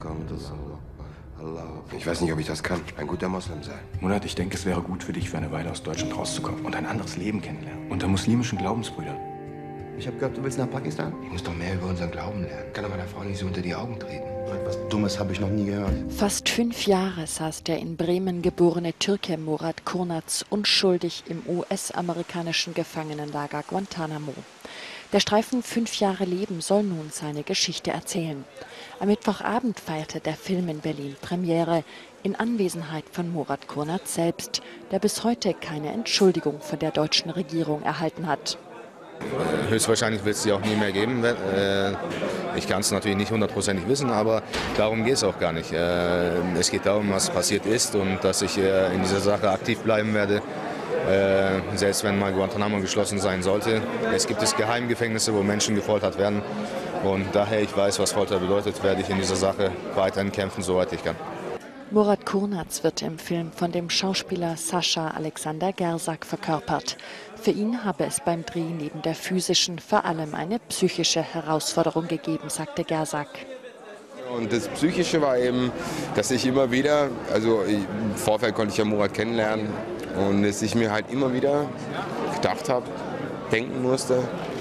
Ich weiß nicht, ob ich das kann. Ein guter Moslem sein. Murat, ich denke, es wäre gut für dich, für eine Weile aus Deutschland rauszukommen und ein anderes Leben kennenlernen. Unter muslimischen Glaubensbrüdern. Ich habe gehört, du willst nach Pakistan? Ich muss doch mehr über unseren Glauben lernen. Kann doch meiner Frau nicht so unter die Augen treten. Was Dummes habe ich noch nie gehört. Fast 5 Jahre saß der in Bremen geborene Türke Murat Kurnaz unschuldig im US-amerikanischen Gefangenenlager Guantanamo. Der Streifen 5 Jahre Leben soll nun seine Geschichte erzählen. Am Mittwochabend feierte der Film in Berlin Premiere, in Anwesenheit von Murat Kurnaz selbst, der bis heute keine Entschuldigung von der deutschen Regierung erhalten hat. Höchstwahrscheinlich wird es sie auch nie mehr geben. Ich kann es natürlich nicht hundertprozentig wissen, aber darum geht es auch gar nicht. Es geht darum, was passiert ist und dass ich in dieser Sache aktiv bleiben werde. Selbst wenn mal Guantanamo geschlossen sein sollte. Es gibt Geheimgefängnisse, wo Menschen gefoltert werden. Und daher ich weiß, was Folter bedeutet, werde ich in dieser Sache weiterhin kämpfen, soweit ich kann. Murat Kurnaz wird im Film von dem Schauspieler Sascha Alexander Gersak verkörpert. Für ihn habe es beim Dreh neben der physischen vor allem eine psychische Herausforderung gegeben, sagte Gersak. Und das Psychische war eben, dass ich immer wieder, also im Vorfeld konnte ich ja Murat kennenlernen und dass ich mir halt immer wieder gedacht habe, denken musste,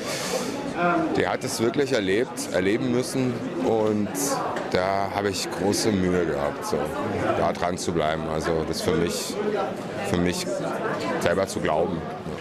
der hat es wirklich erleben müssen und da habe ich große Mühe gehabt, so, da dran zu bleiben, also das für mich selber zu glauben.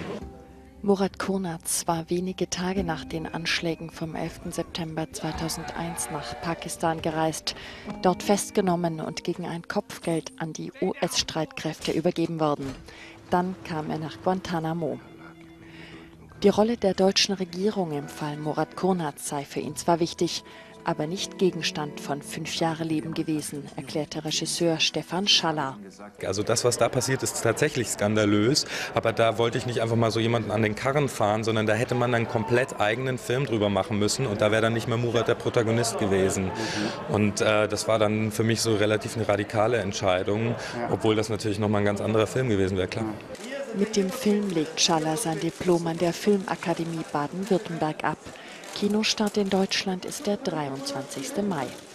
Murat Kurnaz war wenige Tage nach den Anschlägen vom 11. September 2001 nach Pakistan gereist, dort festgenommen und gegen ein Kopfgeld an die US-Streitkräfte übergeben worden. Dann kam er nach Guantanamo. Die Rolle der deutschen Regierung im Fall Murat Kurnaz sei für ihn zwar wichtig, aber nicht Gegenstand von 5 Jahre Leben gewesen, erklärte Regisseur Stefan Schaller. Also das, was da passiert, ist tatsächlich skandalös, aber da wollte ich nicht einfach mal so jemanden an den Karren fahren, sondern da hätte man einen komplett eigenen Film drüber machen müssen und da wäre dann nicht mehr Murat der Protagonist gewesen. Und das war dann für mich so relativ eine radikale Entscheidung, obwohl das natürlich nochmal ein ganz anderer Film gewesen wäre, klar. Mit dem Film legt Schaller sein Diplom an der Filmakademie Baden-Württemberg ab. Kinostart in Deutschland ist der 23. Mai.